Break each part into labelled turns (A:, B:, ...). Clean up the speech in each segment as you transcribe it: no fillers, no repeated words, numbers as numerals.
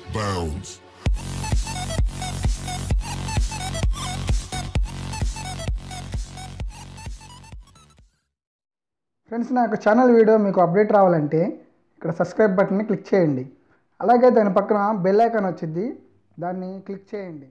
A: bounds.
B: Friends, నాకు channel video మీకు update రావాలంటే ఇక్కడ సబ్స్క్రైబ్ బటన్ని క్లిక్ చేయండి. అలాగే దాని పక్కన బెల్ ఐకాన్ వచ్చింది, దాన్ని క్లిక్ చేయండి.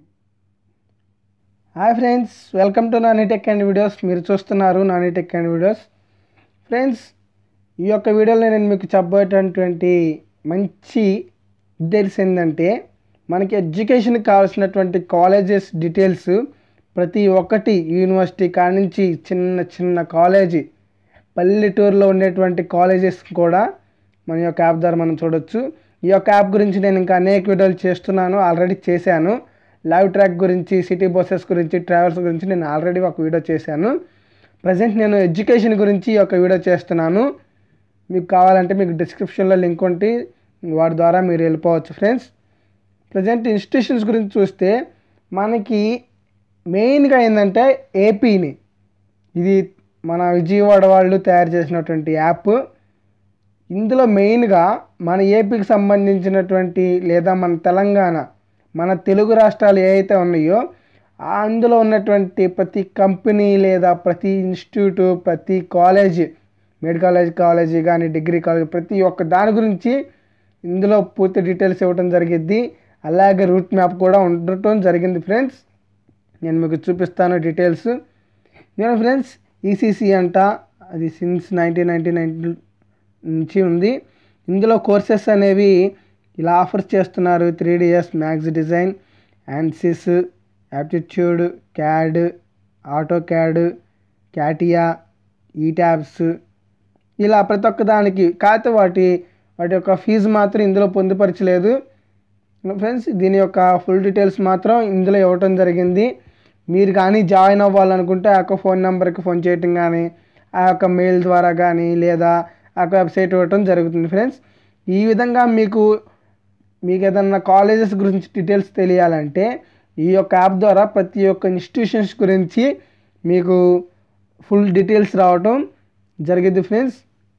B: Hi friends, welcome to Nani tech and videos. మీరు చూస్తున్నారు Nani tech and videos. Friends, ఈ యొక్క వీడియోలో నేను మీకు చెప్పబోయేటటువంటి మంచి డీటెయిల్స్ ఏంటంటే, మనకి ఎడ్యుకేషన్కి కావాల్సినటువంటి కాలేజెస్ డీటెయిల్స్ ప్రతి ఒక్కటి యూనివర్సిటీ కాడ నుంచి చిన్న చిన్న కాలేజీ, పల్లెటూరులో ఉండేటువంటి కాలేజెస్ కూడా మన యొక్క యాప్ ద్వారా మనం చూడొచ్చు. ఈ యొక్క యాప్ గురించి నేను ఇంకా అనేక వీడియోలు చేస్తున్నాను, ఆల్రెడీ చేశాను. లైవ్ ట్రాక్ గురించి, సిటీ బస్సెస్ గురించి, ట్రావెల్స్ గురించి నేను ఆల్రెడీ ఒక వీడియో చేశాను. ప్రజెంట్ నేను ఎడ్యుకేషన్ గురించి ఈ యొక్క వీడియో చేస్తున్నాను. మీకు కావాలంటే మీకు డిస్క్రిప్షన్లో లింక్ ఉంటే వాటి ద్వారా మీరు వెళ్ళిపోవచ్చు. ఫ్రెండ్స్, ప్రజెంట్ ఇన్స్టిట్యూషన్స్ గురించి చూస్తే మనకి మెయిన్గా ఏంటంటే ఏపీని, ఇది మన విజయవాడ వాళ్ళు తయారు చేసినటువంటి యాప్. ఇందులో మెయిన్గా మన ఏపీకి సంబంధించినటువంటి లేదా మన తెలంగాణ, మన తెలుగు రాష్ట్రాలు ఏవైతే ఉన్నాయో అందులో ఉన్నటువంటి ప్రతి కంపెనీ లేదా ప్రతి ఇన్స్టిట్యూటు, ప్రతి కాలేజీ, మెడికల్ కాలేజీ కానీ, డిగ్రీ కాలేజీ, ప్రతి ఒక్క దాని గురించి ఇందులో పూర్తి డీటెయిల్స్ ఇవ్వడం జరిగింది. అలాగే రూట్ మ్యాప్ కూడా ఉండటం జరిగింది. ఫ్రెండ్స్, నేను మీకు చూపిస్తాను డీటెయిల్స్. నేను ఫ్రెండ్స్ ఈసీసీ అంట, అది సిన్స్ 1999 నుంచి ఉంది. ఇందులో కోర్సెస్ అనేవి ఇలా ఆఫర్స్ చేస్తున్నారు. 3DS maths design, ANSYS, aptitude, CAD, auto CAD, CATIA, ETABS, ఇలా ప్రతి ఒక్క దానికి. కాకపోతే వాటి యొక్క ఫీజు మాత్రం ఇందులో పొందుపరచలేదు. ఫ్రెండ్స్, దీని యొక్క ఫుల్ డీటెయిల్స్ మాత్రం ఇందులో ఇవ్వటం జరిగింది. మీరు కానీ జాయిన్ అవ్వాలనుకుంటే ఆ యొక్క ఫోన్ నెంబర్కి ఫోన్ చేయటం కానీ, ఆ యొక్క మెయిల్ ద్వారా కానీ, లేదా ఆ యొక్క వెబ్సైట్ ఇవ్వటం జరుగుతుంది. ఫ్రెండ్స్, ఈ విధంగా మీకు ఏదన్నా కాలేజెస్ గురించి డీటెయిల్స్ తెలియాలంటే ఈ యొక్క యాప్ ద్వారా ప్రతి ఒక్క ఇన్స్టిట్యూషన్స్ గురించి మీకు ఫుల్ డీటెయిల్స్ రావటం జరిగింది. ఫ్రెండ్స్,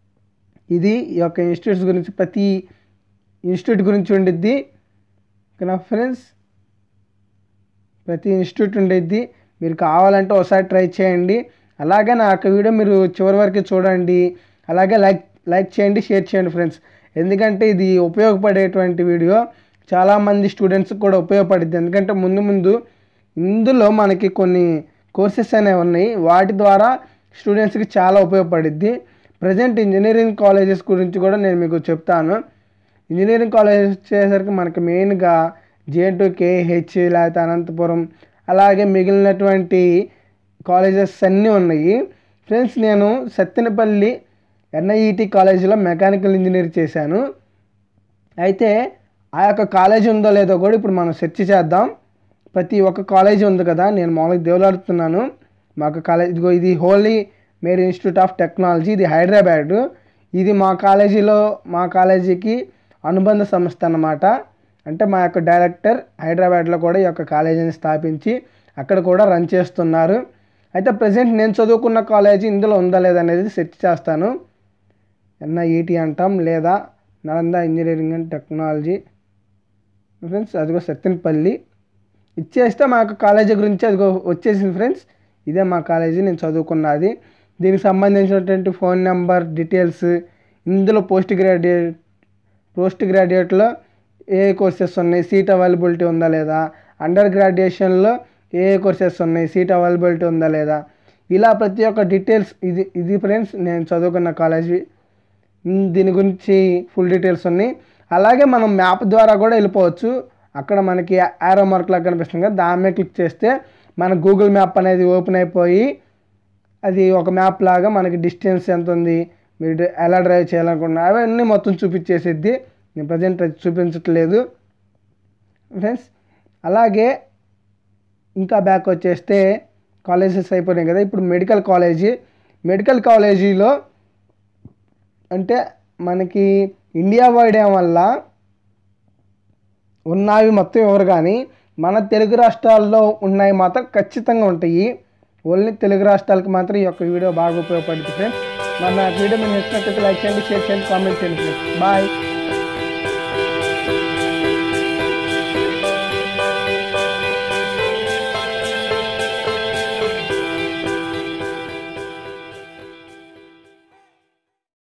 B: ఇది ఈ యొక్క ఇన్స్టిట్యూట్స్ గురించి, ప్రతి ఇన్స్టిట్యూట్ గురించి ఉండిద్ది. ఓకేనా ఫ్రెండ్స్, ప్రతి ఇన్స్టిట్యూట్ ఉండేది. మీరు కావాలంటే ఒకసారి ట్రై చేయండి. అలాగే నా యొక్క వీడియో మీరు చివరి వరకు చూడండి. అలాగే లైక్ చేయండి, షేర్ చేయండి ఫ్రెండ్స్. ఎందుకంటే ఇది ఉపయోగపడేటువంటి వీడియో, చాలామంది స్టూడెంట్స్కి కూడా ఉపయోగపడుద్ది. ఎందుకంటే ముందు ఇందులో మనకి కొన్ని కోర్సెస్ అనేవి ఉన్నాయి, వాటి ద్వారా స్టూడెంట్స్కి చాలా ఉపయోగపడుద్ది. ప్రజెంట్ ఇంజనీరింగ్ కాలేజెస్ గురించి కూడా నేను మీకు చెప్తాను. ఇంజనీరింగ్ కాలేజెస్ వచ్చేసరికి మనకి మెయిన్గా J2KH, లేకపోతే అనంతపురం, అలాగే మిగిలినటువంటి కాలేజెస్ అన్నీ ఉన్నాయి. ఫ్రెండ్స్, నేను సత్తెనపల్లి NIET కాలేజీలో మెకానికల్ ఇంజనీర్ చేశాను. అయితే ఆ యొక్క కాలేజీ ఉందో లేదో కూడా ఇప్పుడు మనం సెర్చ్ చేద్దాం. ప్రతి ఒక్క కాలేజీ ఉంది కదా, నేను మామూలుగా దేవులాడుతున్నాను. మాకు కాలేజ్ ఇదిగో, ఇది holy Mary institute of technology, ఇది హైదరాబాద్. ఇది మా కాలేజీకి అనుబంధ సంస్థ అన్నమాట. అంటే మా యొక్క డైరెక్టర్ హైదరాబాద్లో కూడా ఈ యొక్క కాలేజీని స్థాపించి అక్కడ కూడా రన్ చేస్తున్నారు. అయితే ప్రజెంట్ నేను చదువుకున్న కాలేజీ ఇందులో ఉందా లేదా అనేది సెర్చ్ చేస్తాను. NIET అంటాం, లేదా Nalanda engineering and technology. Friends, అదిగో సత్తెనపల్లి ఇచ్చేస్తే మా యొక్క కాలేజీ గురించి అదిగో వచ్చేసింది. ఫ్రెండ్స్, ఇదే మా కాలేజీ, నేను చదువుకున్నది. దీనికి సంబంధించినటువంటి ఫోన్ నెంబర్ డీటెయిల్స్, ఇందులో పోస్ట్ గ్రాడ్యుయేట్లో ఏ కోర్సెస్ ఉన్నాయి, సీట్ అవైలబిలిటీ ఉందా లేదా, అండర్ గ్రాడ్యుయేషన్లో ఏ కోర్సెస్ ఉన్నాయి, సీట్ అవైలబిలిటీ ఉందా లేదా, ఇలా ప్రతి ఒక్క డీటెయిల్స్. ఇది ఫ్రెండ్స్ నేను చదువుకున్న కాలేజీ, దీని గురించి ఫుల్ డీటెయిల్స్ ఉన్నాయి. అలాగే మనం మ్యాప్ ద్వారా కూడా వెళ్ళిపోవచ్చు. అక్కడ మనకి యారో మార్క్ లాగా కనిపిస్తుంది కదా, దాని మీద క్లిక్ చేస్తే మన గూగుల్ మ్యాప్ అనేది ఓపెన్ అయిపోయి అది ఒక మ్యాప్ లాగా మనకి డిస్టెన్స్ ఎంత ఉంది, మీరు ఎలా డ్రైవ్ చేయాలనుకున్నా అవన్నీ మొత్తం చూపించేసిద్ది. నేను ప్రజెంట్ చూపించట్లేదు ఫ్రెండ్స్. అలాగే ఇంకా బ్యాక్ వచ్చేస్తే కాలేజెస్ అయిపోయినాయి కదా, ఇప్పుడు మెడికల్ కాలేజీలో అంటే మనకి ఇండియా వైడ్ వల్ల ఉన్నవి మొత్తం ఎవరు కానీ మన తెలుగు రాష్ట్రాల్లో ఉన్నాయి మాత్రం ఖచ్చితంగా ఉంటాయి. ఓన్లీ తెలుగు రాష్ట్రాలకు మాత్రం ఈ యొక్క వీడియో బాగా ఉపయోగపడుతుంది ఫ్రెండ్స్. మన వీడియో మీరు నచ్చినట్లయితే లైక్ చేయండి, షేర్ చేయండి, కామెంట్ చేయండి ఫ్రెండ్స్. బాయ్.